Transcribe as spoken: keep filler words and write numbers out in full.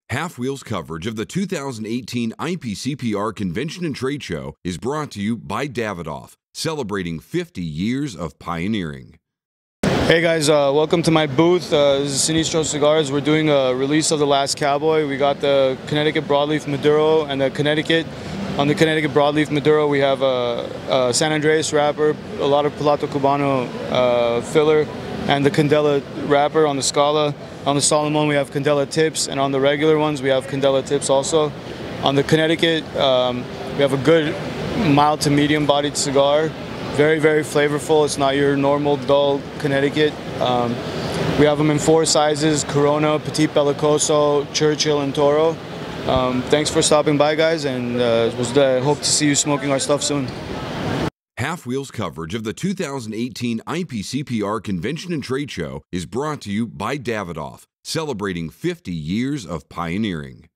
Half-Wheel's coverage of the two thousand eighteen I P C P R Convention and Trade Show is brought to you by Davidoff, celebrating fifty years of pioneering. Hey guys, uh, welcome to my booth. Uh, this is Sinistro Cigars. We're doing a release of The Last Cowboy. We got the Connecticut Broadleaf Maduro and the Connecticut. On the Connecticut Broadleaf Maduro, we have a, a San Andreas wrapper, a lot of Piloto Cubano uh, filler, and the Candela wrapper on the Scala. On the Solomon, we have Candela tips, and on the regular ones, we have Candela tips also. On the Connecticut, um, we have a good mild to medium-bodied cigar. Very, very flavorful. It's not your normal dull Connecticut. Um, we have them in four sizes: Corona, Petit Bellicoso, Churchill, and Toro. Um, thanks for stopping by, guys, and uh, was, uh, hope to see you smoking our stuff soon. Half-Wheel's coverage of the two thousand eighteen I P C P R Convention and Trade Show is brought to you by Davidoff, celebrating fifty years of pioneering.